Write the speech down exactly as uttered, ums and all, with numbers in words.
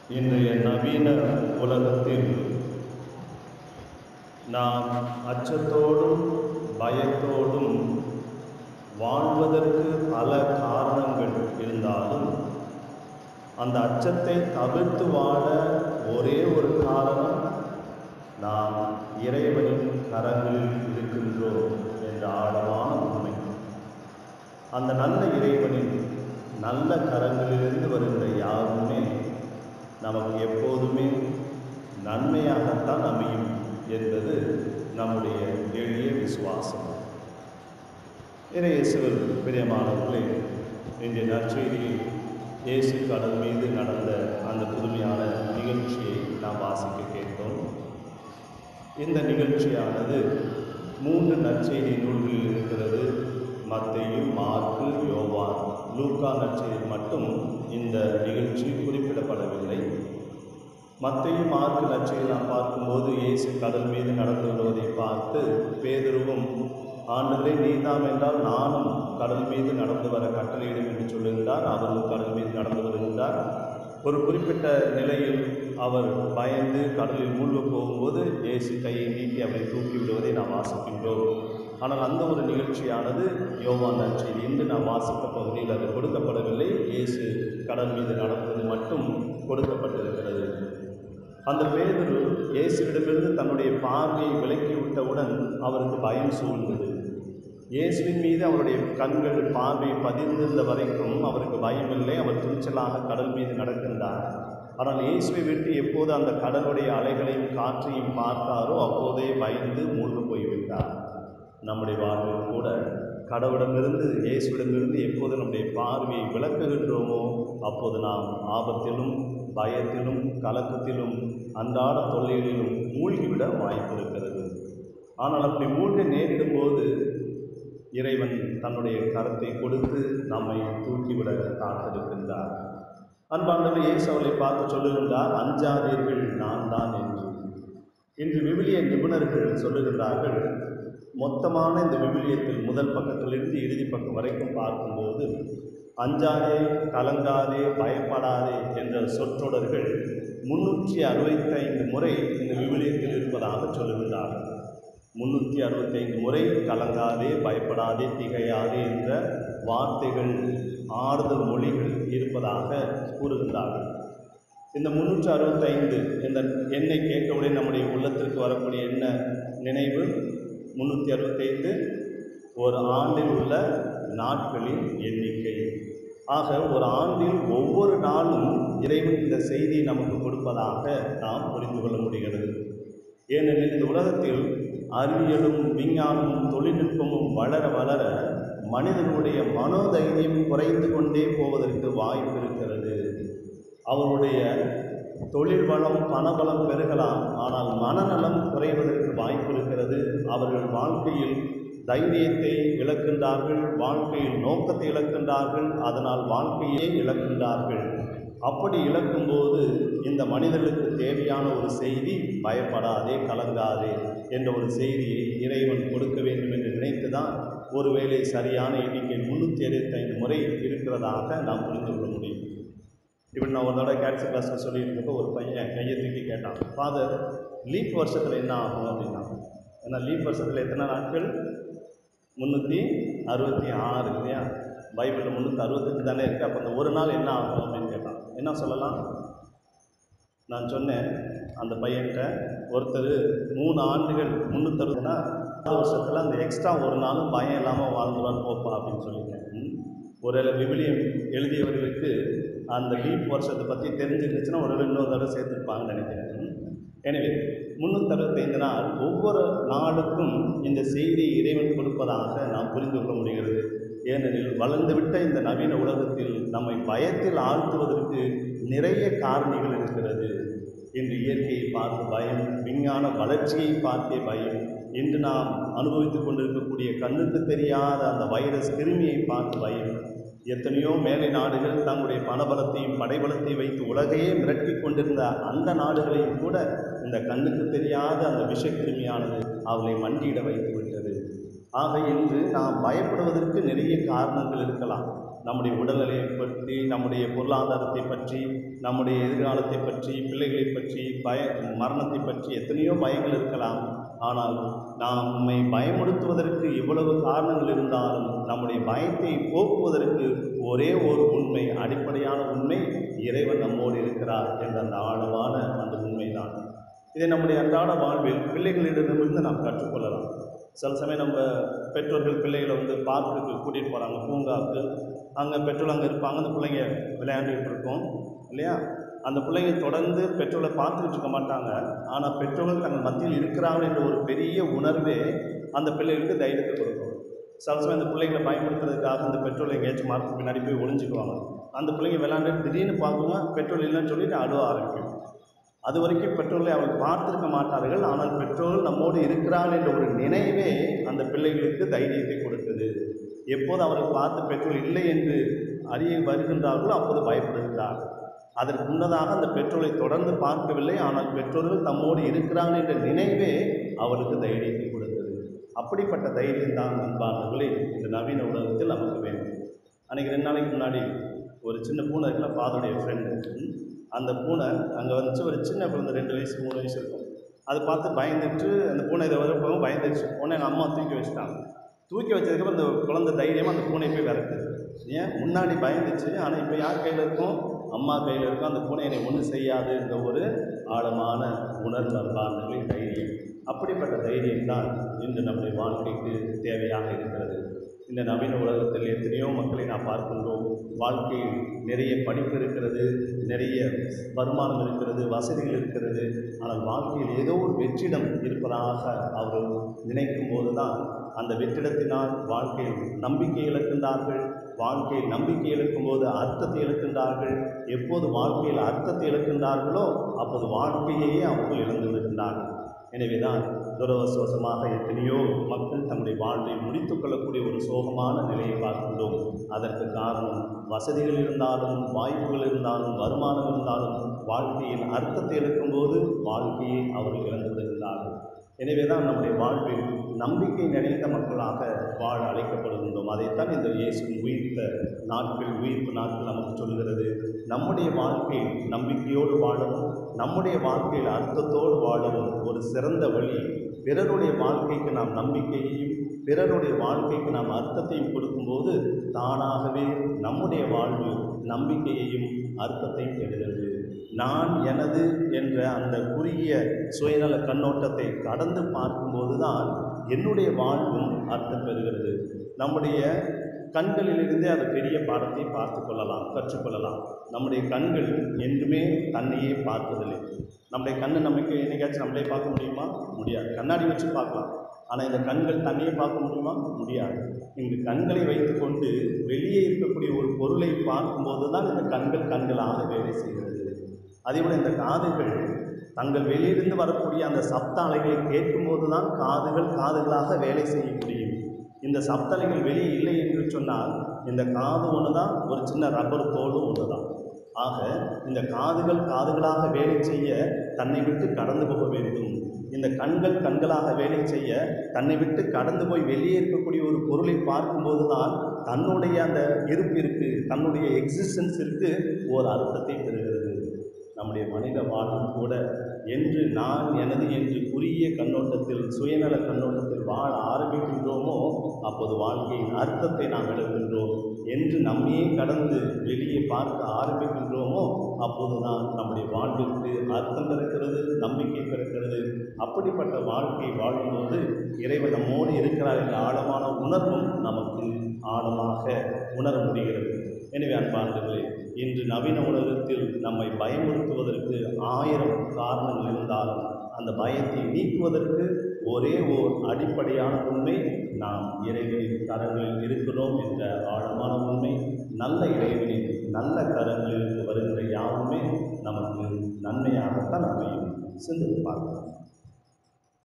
இன்றைய நவீன உலகத்தில் நாம் அச்சத்தோடும் பயத்தோடும் வாழ்வதற்கு பல காரணங்கள் இருந்தாலும் அந்த அச்சத்தை தவிர்த்து வாழ ஒரே ஒரு காரணம், நாம் இறைவனின் கரங்களில் இருக்கின்றோம் என்ற ஆழமான உண்மை. அந்த நல்ல இறைவனின் நல்ல கரங்களிலிருந்து வருகின்ற யாருமே நமக்கு எப்போதுமே நன்மையாகத்தான் அமையும் என்பது நம்முடைய எளிய விசுவாசம். இயேசுவில் பிரியமானவர்களே, இன்றைய நற்செய்தியில் இயேசு கடல் மீது நடந்த அந்த புதுமையான நிகழ்ச்சியை நாம் வாசிக்க கேட்டோம். இந்த நிகழ்ச்சியானது மூன்று நற்செய்தி நூல்களில் இருக்கிறது. மத்தேயு, மாற்கு, யோவான். லூக்கா நற்செய்தியில் மட்டும் இந்த நிகழ்ச்சி குறிப்பிடப்படவில்லை. மத்தேயு, மாற்கு நற்செய்தியில் நாம் பார்க்கும்போது இயேசு கடல் மீது நடந்து வருவதை பார்த்து பேதுருவும், ஆண்டவரே நீதாம் என்றால் நானும் கடல் மீது நடந்து வர கட்டளையிடும் என்று சொல்லுகின்றார். அவரும் கடல் மீது நடந்து வருகின்றார். ஒரு குறிப்பிட்ட நிலையில் அவர் பயந்து கடலில் மூழ்க போகும்போது இயேசு கையை நீட்டி அவரை தூக்கி விடுவதை நாம் வாசிக்கின்றோம். ஆனால் அந்த ஒரு நிகழ்ச்சியானது யோவான் நற்செய்தி இன்று நாம் வாசித்த பகுதியில் அது கொடுக்கப்படவில்லை. இயேசு கடல் மீது நடந்தது மட்டும் கொடுக்கப்பட்டிருக்கிறது. அந்த பேதுரு இயேசுவிடமிருந்து தன்னுடைய பார்வையை விலக்கி விட்டவுடன் அவருக்கு பயம் சூழ்ந்தது. இயேசுவின் மீது அவருடைய கண்கள் பார்வை பதிந்திருந்த வரைக்கும் அவருக்கு பயமில்லை. அவர் துணிச்சலாக கடல் மீது நடக்கின்றார். ஆனால் இயேசுவை விட்டு எப்போது அந்த கடலுடைய அலைகளையும் காற்றையும் பார்த்தாரோ அப்போதே பயந்து மூழ்க போய்விட்டார். நம்முடைய வாழ்வில் கூட கடவுளிடமிருந்து இயேசுவிடமிருந்து எப்போது நம்முடைய பார்வையை விளக்குகின்றோமோ அப்போது நாம் ஆபத்திலும் பயத்திலும் கலக்கத்திலும் அன்றாட தொல்லைகளிலும் மூழ்கிவிட வாய்ப்பு இருக்கிறது. ஆனால் அப்படி மூழ்க நேரிடும்போது இறைவன் தன்னுடைய கரத்தை கொடுத்து நம்மை தூக்கிவிட காத்திருக்கின்றார். அன்பாண்டவர் இயேசு அவர்களை பார்த்து சொல்லுகின்றார், அஞ்சாதீர்கள் நான் தான் என்று. இன்று விவிலிய நிபுணர்கள் சொல்லுகின்றார்கள், மொத்தமான இந்த விவிலியத்தில் முதல் பக்கத்திலிருந்து இறுதி பக்கம் வரைக்கும் பார்க்கும்போது அஞ்சாதே, கலங்காதே, பயப்படாதே என்ற சொற்றொடர்கள் முன்னூற்றி அறுபத்தைந்து முறை இந்த விவிலியத்தில் இருப்பதாக சொல்லுகின்றார்கள். முன்னூற்றி அறுபத்தைந்து முறை கலங்காதே, பயப்படாதே, திகையாதே என்ற வார்த்தைகள், ஆறுதல் மொழிகள் இருப்பதாக கூறுகின்றார்கள். இந்த முன்னூற்றி அறுபத்தைந்து இந்த எண்ணை கேட்டவுடன் நம்முடைய உள்ளத்திற்கு வரக்கூடிய என்ன நினைவு? முன்னூற்றி அறுபத்தைந்து ஒரு ஆண்டில் உள்ள நாட்களின் எண்ணிக்கை. ஆக ஒரு ஆண்டில் ஒவ்வொரு நாளும் இறைவன் இந்த செய்தியை நமக்கு கொடுப்பதாக நாம் புரிந்து கொள்ள முடிகிறது. ஏனெனில் இந்த உலகத்தில் அறிவியலும் விஞ்ஞானமும் தொழில்நுட்பமும் வளர வளர மனிதனுடைய மனோதைரியம் குறைந்து கொண்டே போவதற்கு வாய்ப்பு இருக்கிறது. அவருடைய தொழில் வளம், பணபலம் பெருகலாம், ஆனால் மனநலம் குறைவதற்கு வாய்ப்பு இருக்கிறது. அவர்கள் வாழ்க்கையில் தைரியத்தை இழக்கின்றார்கள், வாழ்க்கையில் நோக்கத்தை இழக்கின்றார்கள், அதனால் வாழ்க்கையை இழக்கின்றார்கள். அப்படி இழக்கும்போது இந்த மனிதர்களுக்கு தேவையான ஒரு செய்தி, பயப்படாதே, கலங்காதே என்ற ஒரு செய்தியை இறைவன் கொடுக்க வேண்டும் என்று நினைத்துதான் ஒருவேளை சரியான எண்ணிக்கை முன்னூற்றி அறுபத்தைந்து முறை இருக்கிறதாக நாம் புரிந்து கொள்ள முடியும். இப்படி நான் ஒரு தடவை கேட்ஸ் கிளாஸில் சொல்லியிருக்கப்போ ஒரு பையன் கையை தூக்கி கேட்டான், ஃபாதர் லீப் வருஷத்தில் என்ன ஆகும் அப்படின்னா. ஏன்னா லீப் வருஷத்தில் எத்தனை நாட்கள்? முந்நூற்றி அறுபத்தி ஆறு இல்லையா? பைபிளில் முந்நூற்றி அறுபத்தஞ்சு தானே இருக்குது. அப்போ அந்த ஒரு நாள் என்ன ஆகும் அப்படின்னு கேட்டான். என்ன சொல்லலாம்? நான் சொன்னேன் அந்த பையன்கிட்ட, ஒருத்தர் மூணு ஆண்டுகள் முந்நூற்றி அறுபதுனா ஆறு வருஷத்தில் அந்த எக்ஸ்ட்ரா ஒரு நாளும் பயம் இல்லாமல் வாழ்ந்துருவார் போப்பா அப்படின்னு சொல்லிட்டேன். ஒரு விவிலியம் எழுதியவர்களுக்கு அந்த லீப் வருஷத்தை பற்றி தெரிஞ்சிருந்துச்சுன்னா ஒரு இன்னொரு தடவை சேர்த்துருப்பாங்கன்னு நினைக்கிறேன். எனவே முன்னூற்றி அறுபத்தைந்து நாள் ஒவ்வொரு நாளுக்கும் இந்த செய்தியை இறைவன் கொடுப்பதாக நாம் புரிந்து கொள்ள முடிகிறது. ஏனெனில் வளர்ந்துவிட்ட இந்த நவீன உலகத்தில் நம்மை பயத்தில் ஆழ்த்துவதற்கு நிறைய காரணிகள் இருக்கிறது. இன்று இயற்கையை பார்த்து பயம், விஞ்ஞான வளர்ச்சியை பார்த்தே பயம், இன்று நாம் அனுபவித்துக் கொண்டிருக்கக்கூடிய கண்ணுக்கு தெரியாத அந்த வைரஸ் கிருமியை பார்த்து பயம், எத்தனையோ மேலை நாடுகள் தங்களுடைய பணபலத்தையும் படைபலத்தையும் வைத்து உலகையே மிரட்டி கொண்டிருந்த அந்த நாடுகளையும் கூட இந்த கண்ணுக்கு தெரியாத அந்த விஷக்கிருமியானது அவளை மண்டியிட வைத்து விட்டது. ஆக இன்று நாம் பயப்படுவதற்கு நிறைய காரணங்கள் இருக்கலாம். நம்முடைய உடல்நிலையை பற்றி, நம்முடைய பொருளாதாரத்தை பற்றி, நம்முடைய எதிர்காலத்தை பற்றி, பிள்ளைகளை பற்றி, பய மரணத்தை பற்றி எத்தனையோ பயங்கள் இருக்கலாம். ஆனால் நம்மை பயமுறுத்துவதற்கு இவ்வளவு காரணங்கள் இருந்தாலும் நம்முடைய பயத்தை போக்குவதற்கு ஒரே ஒரு உண்மை, அடிப்படையான உண்மை, இறைவன் நம்மோடு இருக்கிறார் என்ற அந்த ஆழமான அந்த உண்மைதான். இதை நம்முடைய அன்றாட வாழ்வில் பிள்ளைகளிடமிருந்து நாம் கற்றுக்கொள்ளலாம். சில சமயம் நம்ம பெற்றோர்கள் பிள்ளைகளை வந்து பார்க்குக்கு கூட்டிகிட்டு போகிறாங்க, பூங்காவுக்கு. அங்கே பெற்றோர் அங்கே இருப்பாங்க, அந்த பிள்ளைங்க விளையாண்டுக்கிட்டு இருக்கோம் இல்லையா? அந்த பிள்ளைங்க தொடர்ந்து பெற்றோரை பார்த்துக்கிட்டு இருக்க மாட்டாங்க. ஆனால் பெற்றோர்கள் தங்கள் மத்தியில் இருக்கிறாங்க என்ற ஒரு பெரிய உணர்வே அந்த பிள்ளைகளுக்கு தைரியத்தை கொடுக்கும். சில சமயம் அந்த பிள்ளைங்களை பயன்படுத்துறதுக்காக அந்த பெற்றோரை எங்கேயாச்சும் மரத்துக்கு பின்னாடி போய் ஒளிஞ்சிக்குவாங்க. அந்த பிள்ளைங்க விளையாண்டு திடீர்னு பார்க்குங்க, பெற்றோர் இல்லைன்னு சொல்லிட்டு அழுவ ஆரம்பிக்கும். அது வரைக்கும் பெற்றோர்களை அவர்கள் பார்த்துருக்க மாட்டார்கள். ஆனால் பெற்றோர்கள் நம்மோடு இருக்கிறார்கள் என்ற ஒரு நினைவே அந்த பிள்ளைகளுக்கு தைரியத்தை கொடுக்குது. எப்போது அவர்கள் பார்த்து பெற்றோர் இல்லை என்று அறிய வருகின்றார்களோ அப்போது பயப்படுகிறார்கள். அதற்கு முன்னதாக அந்த பெற்றோரை தொடர்ந்து பார்க்கவில்லை, ஆனால் பெற்றோர்கள் தம்மோடு இருக்கிறார்கள் என்ற நினைவே அவருக்கு தைரியத்தை கொடுத்தது. அப்படிப்பட்ட தைரியம் தான் அன்பானவர்களே இந்த நவீன உலகத்தில் நமக்கு வேண்டும். அன்றைக்கி ரெண்டு நாளைக்கு முன்னாடி ஒரு சின்ன பூனை இருக்குல்ல, ஃபாதருடைய ஃப்ரெண்டு, அந்த பூனை அங்கே வந்துச்சு. ஒரு சின்ன குழந்தை ரெண்டு வயசு மூணு வயசு இருக்கும். அதை பார்த்து பயந்துட்டு அந்த பூனை இதை வரப்போ பயந்துச்சு. உடனே எங்கள் அம்மா தூக்கி வச்சுட்டாங்க. தூக்கி வச்சதுக்கப்புறம் அந்த குழந்தை தைரியமாக அந்த பூனை போய் விரட்டுது. ஏன் முன்னாடி பயந்துச்சு, ஆனால் இப்போ யார் கையில் இருக்கும்? அம்மா கையில் இருக்கும். அந்த பூனை என்னை ஒன்றும் செய்யாது என்ற ஒரு ஆழமான உணர்வு அன்பார்ந்தவர்களே தைரியம். அப்படிப்பட்ட தைரியம் தான் இன்று நம்முடைய வாழ்க்கைக்கு தேவையாக இருக்கிறது. இந்த நவீன உலகத்தில் எத்தனையோ மக்களை நாம் பார்க்கின்றோம். வாழ்க்கையில் நிறைய படிப்பு இருக்கிறது, நிறைய வருமானம் இருக்கிறது, வசதிகள் இருக்கிறது. ஆனால் வாழ்க்கையில் ஏதோ ஒரு வெற்றிடம் இருப்பதாக அவர்கள் நினைக்கும் போது தான் அந்த வெற்றிடத்தினால் வாழ்க்கையில் நம்பிக்கை இழக்கின்றார்கள். வாழ்க்கையில் நம்பிக்கை இழக்கும் போது அர்த்தத்தை இழக்கின்றார்கள். எப்போது வாழ்க்கையில் அர்த்தத்தை இழக்கின்றார்களோ அப்போது வாழ்க்கையையே அவர்கள் இழந்து விடுகின்றார்கள். எனவேதான் துரவசோசமாக எத்தனையோ மக்கள் தங்களுடைய வாழ்வை முடித்து கொள்ளக்கூடிய ஒரு சோகமான நிலையை பார்க்கின்றோம். அதற்கு காரணம் வசதிகள் இருந்தாலும், வாய்ப்புகள் இருந்தாலும், வருமானம் இருந்தாலும் வாழ்க்கையில் அர்த்தத்தை இழக்கும்போது வாழ்க்கையை அவர்கள் இழந்து விடுகின்றார்கள். எனவேதான் நம்முடைய வாழ்வில் நம்பிக்கை நிறைந்த மக்களாக வாழ அழைக்கப்படுகின்றோம். அதைத்தான் இந்த இயேசுவின் உயிர்த்த நாட்கள், உயிர்ப்பு நாட்கள் நமக்கு சொல்கிறது. நம்முடைய வாழ்க்கையில் நம்பிக்கையோடு வாழவும், நம்முடைய வாழ்க்கையில் அர்த்தத்தோடு வாழவும் ஒரு சிறந்த வழி, பிறருடைய வாழ்க்கைக்கு நாம் நம்பிக்கையையும் பிறருடைய வாழ்க்கைக்கு நாம் அர்த்தத்தையும் கொடுக்கும்போது தானாகவே நம்முடைய வாழ்வு நம்பிக்கையையும் அர்த்தத்தையும் பெறுகிறது. நான் எனது என்ற அந்த குறுகிய சுயநல கண்ணோட்டத்தை கடந்து பார்க்கும்போது தான் என்னுடைய வாழ்வும் அர்த்தம் பெறுகிறது. நம்முடைய கண்களிலிருந்தே அது பெரிய பாடத்தை பார்த்து கொள்ளலாம், கற்றுக்கொள்ளலாம். நம்முடைய கண்கள் என்றுமே தன்னையே பார்ப்பதில்லை. நம்முடைய கண்ணு நமக்கு என்னைக்காச்சும் நம்மளே பார்க்க முடியுமா? முடியாது. கண்ணாடி வச்சு பார்க்கலாம். ஆனால் இந்த கண்கள் தன்னையே பார்க்க முடியுமா? முடியாது. இந்த கண்களை வைத்துக்கொண்டு வெளியே இருக்கக்கூடிய ஒரு பொருளை பார்க்கும்போது தான் இந்த கண்கள் கண்களாக வேலை செய்கிறது. அதேபோல் இந்த காதுகள் தங்கள் வெளியிலிருந்து வரக்கூடிய அந்த சப்த அலைகளை கேட்கும்போது தான் காதுகள் காதுகளாக வேலை செய்ய முடியும். இந்த சப்த அலைகள் வெளியே இல்லை என்று சொன்னால் இந்த காது ஒன்று தான், ஒரு சின்ன ரப்பர் தோலும் ஒன்று தான். ஆக இந்த காதுகள் காதுகளாக வேலை செய்ய தன்னை விட்டு கடந்து போக வேண்டும். இந்த கண்கள் கண்களாக வேலை செய்ய தன்னை விட்டு கடந்து போய் வெளியே இருக்கக்கூடிய ஒரு பொருளை பார்க்கும்போது தான் தன்னுடைய அந்த இருப்பிற்கு, தன்னுடைய எக்ஸிஸ்டன்ஸிற்கு ஒரு அர்த்தத்தை பெறுகிறது. நம்முடைய மனித வாழ்வும் கூட என்று நான் எனது என்று குறுகிய கண்ணோட்டத்தில், சுயநல கண்ணோட்டத்தில் வாழ ஆரம்பிக்கின்றோமோ அப்போது வாழ்க்கையின் அர்த்தத்தை நாம் இழக்கின்றோம். என்று நம்மையே கடந்து வெளியே பார்க்க ஆரம்பிக்கின்றோமோ அப்போது தான் நம்முடைய வாழ்விற்கு அர்த்தம் பிறக்கிறது, நம்பிக்கை பிறக்கிறது. அப்படிப்பட்ட வாழ்க்கை வாழும்போது இறைவன் நம்மோடு இருக்கிறார் என்ற ஆழமான உணர்வும் நமக்கு ஆழமாக உணர முடிகிறது. எனவே அன்பார்ந்தவர்களே, இன்று நவீன உலகத்தில் நம்மை பயமுறுத்துவதற்கு ஆயிரம் காரணங்கள் இருந்தாலும் அந்த பயத்தை நீக்குவதற்கு ஒரே ஓர் அடிப்படையான உண்மை, நாம் இறைவனின் கரங்களில் இருக்கிறோம் என்ற ஆழமான உண்மை. நல்ல இறைவனின் நல்ல கரங்களில் வருகிற யாருமே நமக்கு நன்மையாகத்தான் அமையும். சிந்தித்து பார்க்கலாம்.